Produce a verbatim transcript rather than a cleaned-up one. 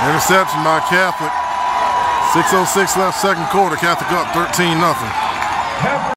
Interception by Catholic. six oh six left second quarter. Catholic up thirteen nothing.